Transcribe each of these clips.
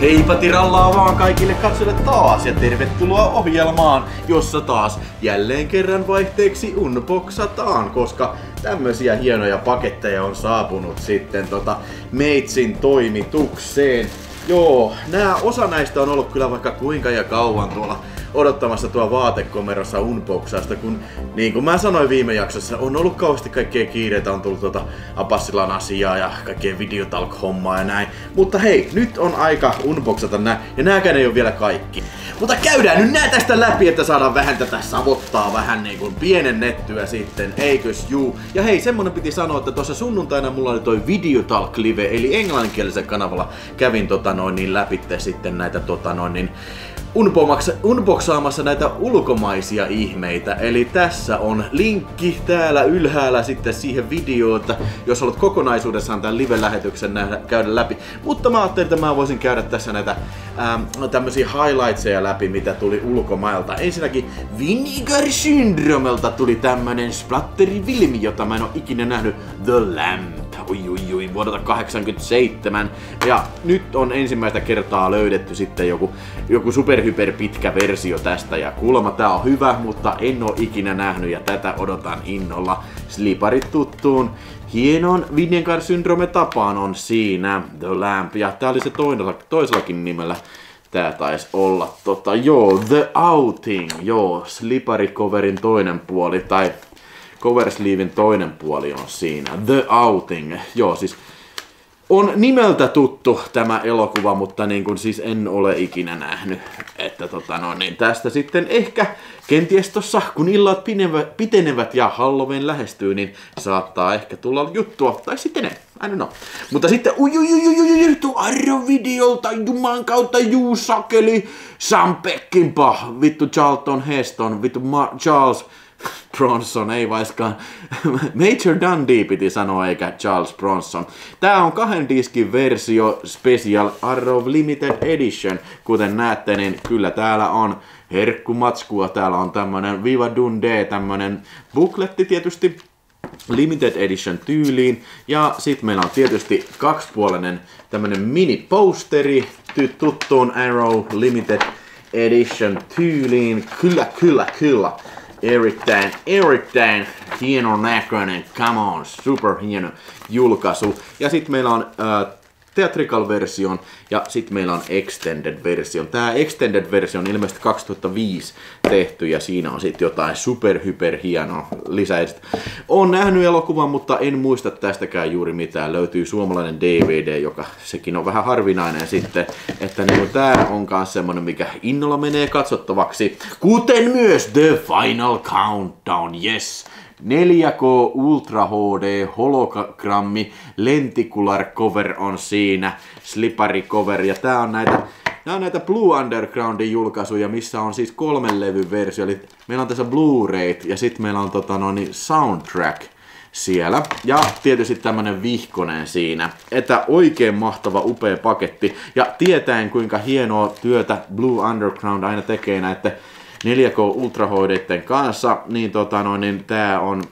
Heippa tirallaa vaan kaikille katsojille taas ja tervetuloa ohjelmaan, jossa taas jälleen kerran vaihteeksi unboxataan, koska tämmösiä hienoja paketteja on saapunut sitten meitsin toimitukseen. Joo, osa näistä on ollut kyllä vaikka kuinka ja kauan tuolla odottamassa tuo vaatekomerossa unboxausta, kun niin kuin mä sanoin viime jaksossa, on ollut kauheasti kaikkea kiireitä, on tullut Apassilan asiaa ja kaikkea videotalk-hommaa ja näin. Mutta hei, nyt on aika unboxata nää, ja nääkään ei ole vielä kaikki. Mutta käydään nyt nää tästä läpi, että saadaan vähän tätä savottaa vähän niin kuin pienennettyä sitten, eikös juu. Ja hei, semmonen piti sanoa, että tuossa sunnuntaina mulla oli toi Videotalk Live, eli englanninkielisellä kanavalla kävin läpitte sitten näitä unboxaamassa näitä ulkomaisia ihmeitä. Eli tässä on linkki täällä ylhäällä sitten siihen videoon, että jos haluat kokonaisuudessaan tämän live-lähetyksen käydä läpi. Mutta mä ajattelin, että mä voisin käydä tässä näitä tämmösiä highlightseja läpi, mitä tuli ulkomailta. Ensinnäkin Vinegar Syndromelta tuli tämmönen splatterifilmi, jota mä en oo ikinä nähnyt, The Lamp. Vuodelta 1987. Ja nyt on ensimmäistä kertaa löydetty sitten joku superhyper pitkä versio tästä. Ja kuulemma tää on hyvä, mutta en oo ikinä nähnyt ja tätä odotan innolla. Sliparit tuttuun hienon Vinegar Syndrome tapaan on siinä The Lamp. Ja tää oli se toisellakin nimellä. Tää taisi olla The Outing. Slipari-coverin toinen puoli tai cover sleeven toinen puoli on siinä. The Outing. Siis on nimeltä tuttu tämä elokuva, mutta niin kuin siis en ole ikinä nähnyt. Että tästä sitten ehkä kenties tossa, kun illat pitenevät ja Halloween lähestyy, niin saattaa ehkä tulla juttua. Tai sitten ei. I don't know. Mutta sitten tuo Arrow-videolta juman kautta sakeli Sam Peckinpah, vittu Charlton Heston, vittu Charles Bronson, ei vaiskaan. Major Dundee piti sanoa, eikä Charles Bronson. Tää on 2 diskin versio Special Arrow Limited Edition. Kuten näette, niin kyllä täällä on herkkumatskua. Täällä on tämmönen Viva Dundee, tämmönen bookletti tietysti Limited Edition tyyliin. Ja sit meillä on tietysti kaksipuolinen tämmönen mini-posteri tuttuun Arrow Limited Edition tyyliin. Kyllä. Erittäin hieno näköinen, come on, super hieno julkaisu. Ja sit meillä on theatrical version ja sit meillä on extended version. Tää extended version on ilmeisesti 2005 tehty ja siinä on sit jotain super hienoa lisäistä. Oon nähnyt elokuvan, mutta en muista tästäkään juuri mitään. Löytyy suomalainen DVD, joka sekin on vähän harvinainen sitten. Että niin tää on kans semmonen, mikä innolla menee katsottavaksi. Kuten myös The Final Countdown, yes! 4K Ultra HD hologrammi lenticular cover on siinä, slipari cover, ja tää on näitä Blue Undergroundin julkaisuja, missä on siis 3 levyn versio, eli meillä on tässä Blu-rayt ja sitten meillä on soundtrack siellä. Ja tietysti tämmönen vihkonen siinä. Että oikein mahtava, upea paketti. Ja tietäen kuinka hienoa työtä Blue Underground aina tekee näitä 4K Ultra HD:n kanssa, niin tää on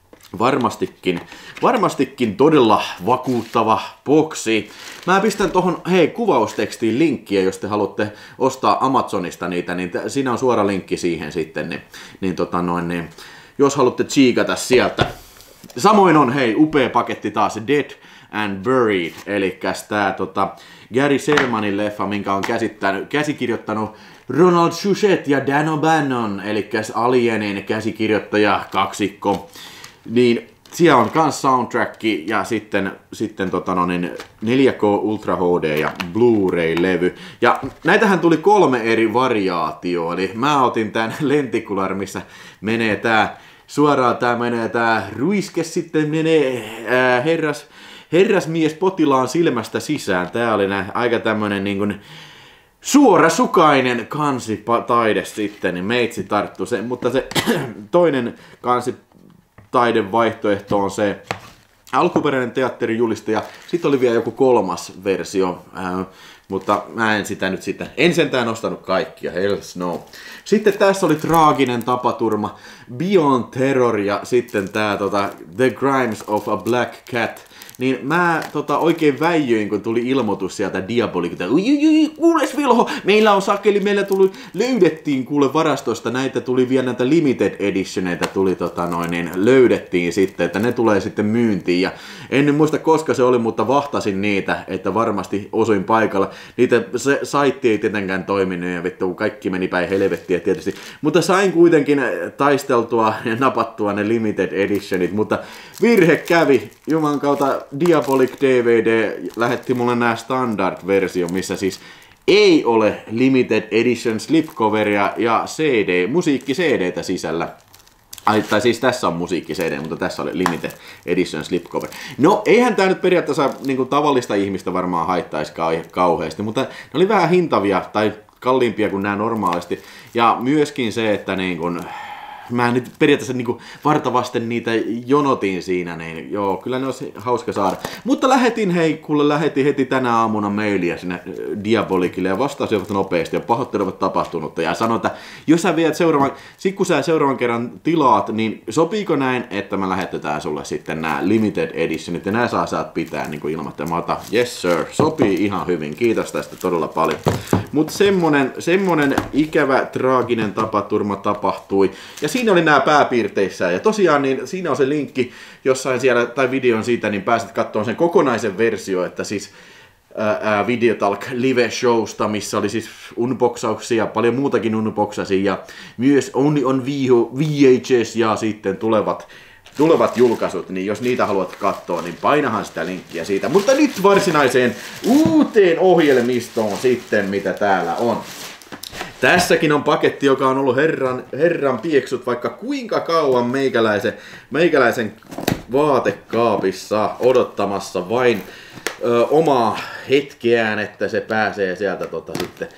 varmastikin todella vakuuttava boksi. Mä pistän tohon kuvaustekstiin linkkiä, jos te haluatte ostaa Amazonista niitä, niin siinä on suora linkki siihen sitten, niin jos haluatte tsiikata sieltä. Samoin on upea paketti taas Dead and Buried, eli tää Gary Shermanin leffa, minkä on käsikirjoittanut Ronald Shusett ja Dan O'Bannon, eli Alienin käsikirjoittaja kaksikko. Niin siellä on kans soundtrack ja sitten 4K Ultra HD ja Blu-ray-levy. Ja näitähän tuli 3 eri variaatioa, eli mä otin tän lenticular, missä menee suoraan menee tää ruiske, sitten menee herrasmies potilaan silmästä sisään. Tää oli aika tämmönen niin suorasukainen kansitaide sitten, niin meitsi tarttu se, mutta se toinen kansitaiden vaihtoehto on se alkuperäinen teatterijulistaja Sitten oli vielä joku 3. versio, mutta mä en sentään ostanut kaikkia, hells no. Sitten tässä oli traaginen tapaturma, Beyond Terror ja sitten tää The Crimes of a Black Cat. Niin mä oikein väijyin, kun tuli ilmoitus sieltä Diabolicilta. Kuules Vilho, löydettiin kuule varastosta näitä, tuli vielä näitä limited editioneita, löydettiin sitten, että ne tulee sitten myyntiin. Ja en muista koska se oli, mutta vahtasin niitä, että varmasti osuin paikalla. Se saitti ei tietenkään toiminut ja vittu, kaikki meni päin helvettiä tietysti. Mutta sain kuitenkin taisteltua ja napattua ne limited editionit, mutta virhe kävi. Juman kautta Diabolic DVD lähetti mulle nää standard-versio, missä siis ei ole limited edition slipcoveria ja musiikki-CDtä sisällä. Tai siis tässä on musiikki-CD, mutta tässä oli limited edition slipcover. No, eihän tää nyt periaatteessa niinku tavallista ihmistä varmaan haittaisi kauheasti, mutta ne oli vähän hintavia tai kalliimpia kuin nämä normaalisti. Ja myöskin se, että niinku mä nyt periaatteessa niinku vartavasten niitä jonotin siinä, niin joo, kyllä ne olisi hauska saada. Mutta lähetin heti tänä aamuna mailia sinne Diabolicille ja vastasivat nopeasti ja pahoittelevat tapahtunutta. Ja sanoin, että jos sä viet kun sä seuraavan kerran tilaat, niin sopiiko näin, että me lähetetään sulle sitten nämä limited editionit ja nää saat pitää niinku ilmoittamatta. Yes sir, sopii ihan hyvin, kiitos tästä todella paljon. Mutta semmonen ikävä, traaginen tapaturma tapahtui. Ja siinä oli nämä pääpiirteissään. Ja tosiaan niin siinä on se linkki jossain siellä, tai videon siitä, niin pääset katsomaan sen kokonaisen versio, että siis Videotalk live-showsta, missä oli siis unboxauksia, paljon muutakin unboxasia, ja myös on VHS ja sitten tulevat julkaisut, niin jos niitä haluat katsoa, niin painahan sitä linkkiä siitä. Mutta nyt varsinaiseen uuteen ohjelmistoon sitten, mitä täällä on. Tässäkin on paketti, joka on ollut herran pieksut vaikka kuinka kauan meikäläisen vaatekaapissa odottamassa vain omaa hetkeään, että se pääsee sieltä sitten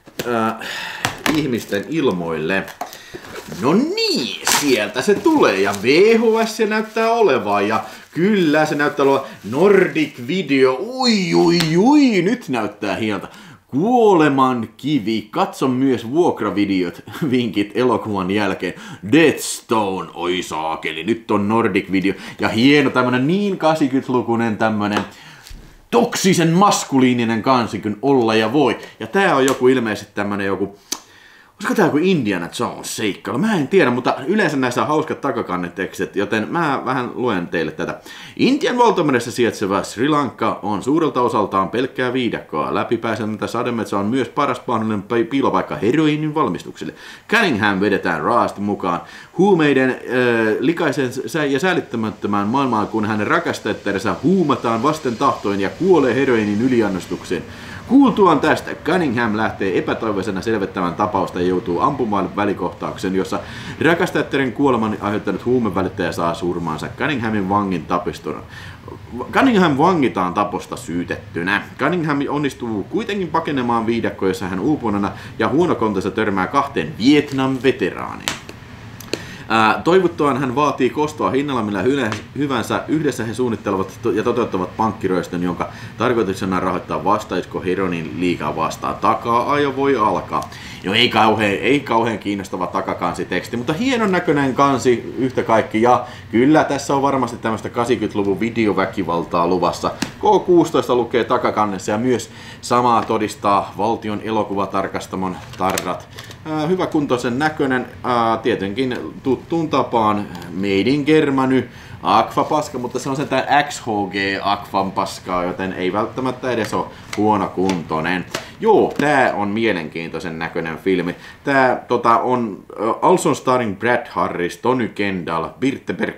ihmisten ilmoille. No niin, sieltä se tulee ja VHS se näyttää olevan ja kyllä se näyttää olevan Nordic Video, ui, nyt näyttää hieltä. Kuoleman kivi, katso myös vuokravideot, vinkit elokuvan jälkeen. Deathstone, oi saakeli, nyt on Nordic Video ja hieno tämmönen niin 80-lukunen tämmönen toksisen maskuliininen kansi kuin olla ja voi. Ja tää on joku ilmeisesti tämmönen joku, olisiko tää joku Indiana Jones seikkailu? Mä en tiedä, mutta yleensä näissä on hauskat takakannetekstit, joten mä vähän luen teille tätä. Intian valtameressä sijaitseva Sri Lanka on suurelta osaltaan pelkkää viidakkoa. Läpipääsemättä sademetsä on myös paras mahdollinen piilopaikka heroinin valmistukselle. Cunningham vedetään raasti mukaan huumeiden likaisen ja säällittämättömään maailmaan, kun hänen rakastajattarensa huumataan vasten tahtoin ja kuolee heroinin yliannostukseen. Kuultuaan tästä, Cunningham lähtee epätoivoisena selvittämään tapausta ja joutuu ampumaan välikohtauksen, jossa rakastajattaren kuoleman aiheuttanut huumevälittäjä saa surmaansa Cunningham vangitaan taposta syytettynä. Cunningham onnistuu kuitenkin pakenemaan viidakkoon, jossa hän uupunona ja huonokontansa törmää 2 Vietnam-veteraaniin. Toivottuaan hän vaatii kostoa hinnalla millä hyvänsä. Yhdessä he suunnittelevat ja toteuttavat pankkiryöstön, jonka tarkoituksena rahoittaa vastaisko heroinin liikaa vastaan. Takaa-ajo voi alkaa. Jo ei kauhean kiinnostava takakansiteksti, mutta hienon näköinen kansi yhtä kaikki. Ja kyllä tässä on varmasti tämmöistä 80-luvun videoväkivaltaa luvassa. K16 lukee takakannessa ja myös samaa todistaa valtion elokuvatarkastamon tarrat. Hyväkuntoisen näköinen, tietenkin tuttuun tapaan Made in Germany, Aquapaska, mutta se on se tää XHG Aquan paskaa, joten ei välttämättä edes ole huonokuntoinen. Joo, tää on mielenkiintoisen näköinen filmi. Tää on also starring Brad Harris, Tony Kendall, Birte Berg,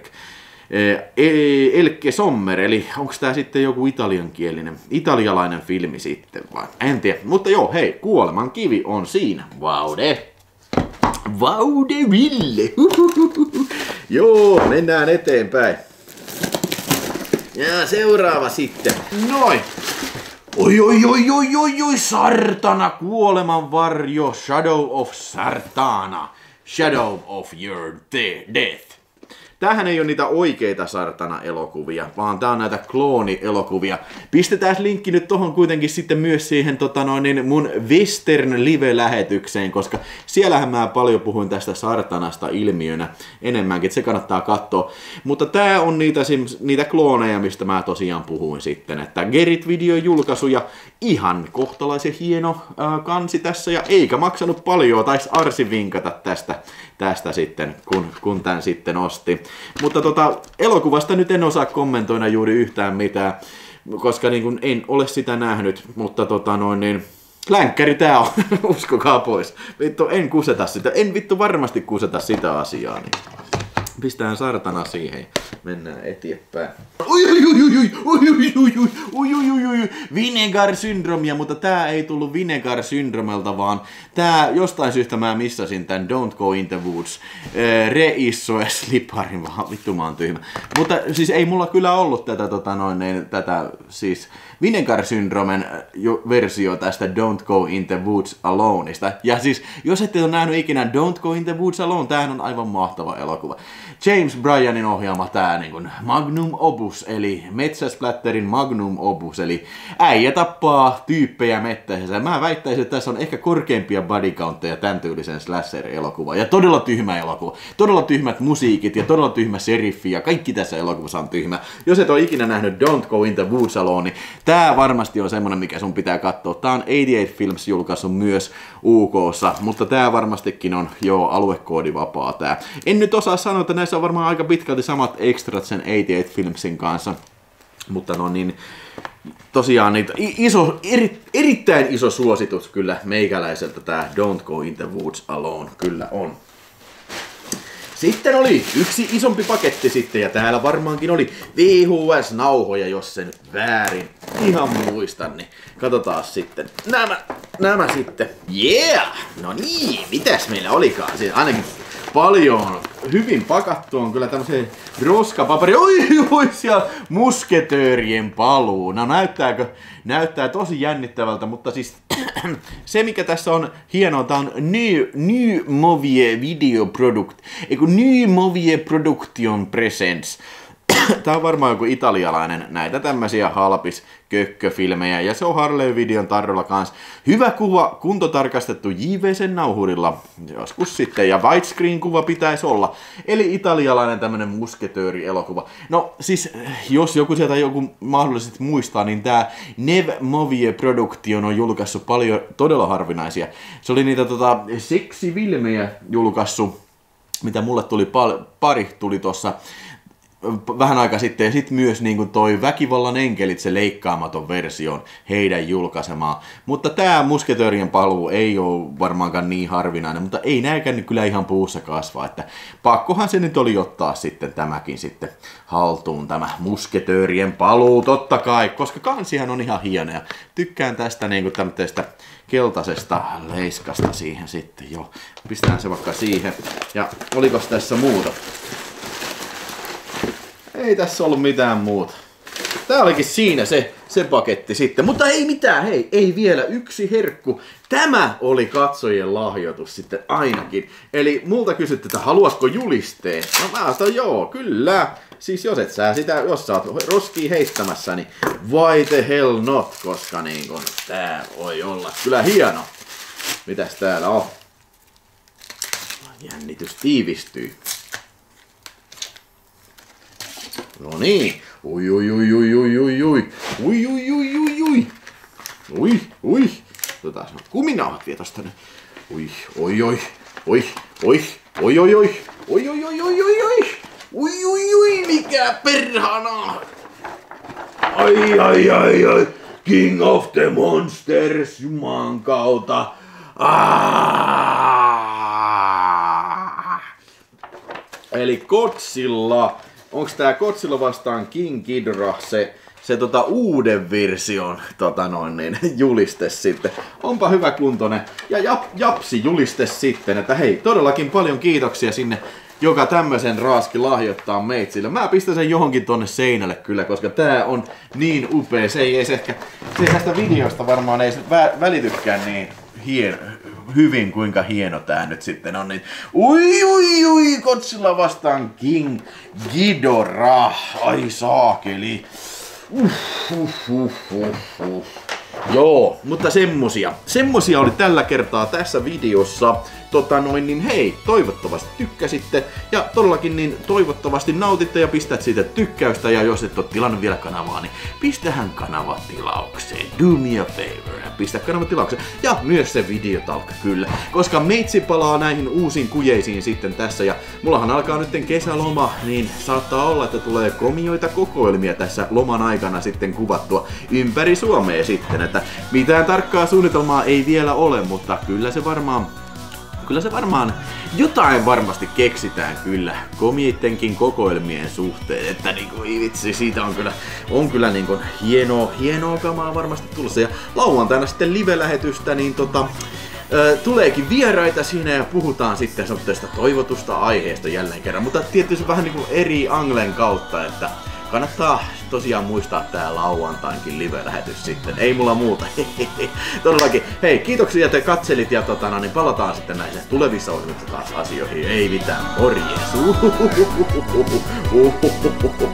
Elke Sommer, eli onks tää sitten joku italialainen filmi sitten vai? En tiedä, mutta joo, hei, Kuoleman kivi on siinä. Vaude Ville. Joo, mennään eteenpäin. Ja seuraava sitten. Noin. Oi, Sartana, kuoleman varjo, Shadow of Sartana. Shadow of your death. tämähän ei ole niitä oikeita Sartana-elokuvia, vaan tää on näitä klooni-elokuvia. Pistetään linkki nyt tohon kuitenkin sitten myös siihen mun Western Live-lähetykseen, koska siellähän mä paljon puhuin tästä Sartanasta ilmiönä enemmänkin, että se kannattaa katsoa. Mutta tää on niitä klooneja, mistä mä tosiaan puhuin sitten, että Gerit-videon julkaisu ja ihan kohtalaisen hieno kansi tässä ja eikä maksanut paljon, taisi Arsi vinkata tästä sitten, kun tän sitten osti. Mutta elokuvasta nyt en osaa kommentoida juuri yhtään mitään, koska niin kun en ole sitä nähnyt, mutta länkkäri tää on, uskokaa pois. Vittu, en kuseta sitä, en vittu varmasti kuseta sitä asiaa. Niin. Pistään Sartana siihen, mennään eteenpäin. Vinegar-syndromia, mutta tää ei tullut Vinegar-syndromelta, vaan tää jostain syystä mä missasin tän Don't Go in the Woods. Reissoe Sliparin, vaan vittu mä oon tyhmä. Mutta siis ei mulla kyllä ollut tätä siis Vinegar-syndromen versio tästä Don't Go in the Woods Aloneista. Ja siis, jos ette ole nähnyt ikinä Don't Go in the Woods Alone, tämähän on aivan mahtava elokuva. James Bryanin ohjaama tää magnum opus, eli metsäsplatterin magnum opus, eli äijä tappaa tyyppejä mettäisessä. Mä väittäisin, että tässä on ehkä korkeimpia body countteja tämän tyylisen slasher-elokuva. Ja todella tyhmä elokuva. Todella tyhmät musiikit ja todella tyhmä seriffi ja kaikki tässä elokuvassa on tyhmä. Jos et ole ikinä nähnyt Don't Go in the Woods Alone, niin tää varmasti on semmonen, mikä sun pitää katsoa. Tää on 88 Films julkaisu myös UK:ssa, mutta tää varmastikin on aluekoodivapaa tää. En nyt osaa sanoa, että näissä on varmaan aika pitkälti samat extrat sen 88 Filmsin kanssa. Mutta tosiaan niitä erittäin iso suositus kyllä meikäläiseltä tää Don't Go in the Woods Alone kyllä on. Sitten oli yksi isompi paketti sitten, ja täällä varmaankin oli VHS-nauhoja, jos sen väärin ihan muistan, niin katsotaan sitten. Nämä sitten. Yeah! No niin, mitäs meillä olikaan? Siis ainakin paljon hyvin pakattu on kyllä tämmösen roskapaperi. Oi, siellä musketöörien paluu. No näyttää tosi jännittävältä, mutta siis se mikä tässä on hienoa, tää on New Movie Video Product, New Movie Production Presents. Tää on varmaan joku italialainen näitä tämmösiä kökköfilmejä ja se on Harley-videon tarjolla kans. Hyvä kuva, kuntotarkastettu JVC-nauhurilla joskus sitten ja widescreen-kuva pitäisi olla. Eli italialainen tämmönen musketööri-elokuva. No siis jos joku sieltä mahdollisesti muistaa, niin tää Nev Movie Production on julkaissut paljon todella harvinaisia. Se oli niitä seksifilmejä julkaissut, mitä mulle tuli pari tuli tossa vähän aika sitten, ja sitten myös niin toi Väkivallan enkelit, se leikkaamaton versio heidän julkaisemaa. Mutta tämä musketöörien paluu ei ole varmaankaan niin harvinainen, mutta ei näikään kyllä ihan puussa kasvaa, että pakkohan se nyt oli ottaa sitten tämäkin sitten haltuun, tämä musketöörien paluu, totta kai, koska kansihan on ihan hieno, ja tykkään tästä niin tämmöistä keltaisesta leiskasta siihen sitten, joo, pistetään se vaikka siihen, ja olikos tässä muuta? Ei tässä ollut mitään muuta. Tää olikin siinä se paketti sitten. Mutta ei mitään, hei, ei vielä yksi herkku. Tämä oli katsojien lahjoitus sitten ainakin. Eli multa kysytte, että haluatko julisteen? No mä sanoin, joo, kyllä. Siis jos sä oot roskia heittämässä, niin why the hell not? Koska niin kun tää voi olla kyllä hieno. Mitäs täällä on? Jännitys tiivistyy. No niin. Ui. Otetaan kuminauhat vielä tosta nyt. Ui, mikä perhana. Ai. King of the Monsters, juman kautta. Eli Godzilla. Onks tää Godzilla vastaan King Ghidorah se uuden version juliste sitten. Onpa hyvä kuntoinen. Ja japsi juliste sitten, että hei, todellakin paljon kiitoksia sinne, joka tämmösen raaski lahjoittaa meitsille. Mä pistän sen johonkin tonne seinälle kyllä, koska tää on niin upea. Se tästä videosta varmaan ei välitykään niin hyvin, kuinka hieno tää nyt sitten on. Niin, ui, Godzilla vastaan King Ghidorah. Ai saakeli. Joo, mutta semmosia oli tällä kertaa tässä videossa. Niin hei, toivottavasti tykkäsitte ja todellakin niin toivottavasti nautitte ja pistät siitä tykkäystä ja jos et ole tilannut vielä kanavaa, niin pistähän kanava tilaukseen. Do me a favor. Pistä kanava tilaukseen ja myös se videotalkka kyllä, koska meitsi palaa näihin uusiin kujeisiin sitten tässä ja mullahan alkaa nyt kesäloma, niin saattaa olla, että tulee komioita kokoelmia tässä loman aikana sitten kuvattua ympäri Suomea sitten, että mitään tarkkaa suunnitelmaa ei vielä ole, mutta kyllä se varmaan jotain varmasti keksitään kyllä komiittenkin kokoelmien suhteen, että niinku vitsi, siitä on kyllä niinku hienoa kamaa varmasti tulossa. Ja lauantaina sitten live-lähetystä, niin tuleekin vieraita siinä ja puhutaan sitten tästä toivotusta aiheesta jälleen kerran, mutta tietysti vähän niinku eri anglen kautta, että kannattaa tosiaan muistaa tää lauantainkin live-lähetys sitten. Ei mulla muuta. Todellakin. Hei, kiitoksia, että katselit ja niin palataan sitten näihin tulevissa ohjelmissa taas asioihin. Ei mitään. Morjes.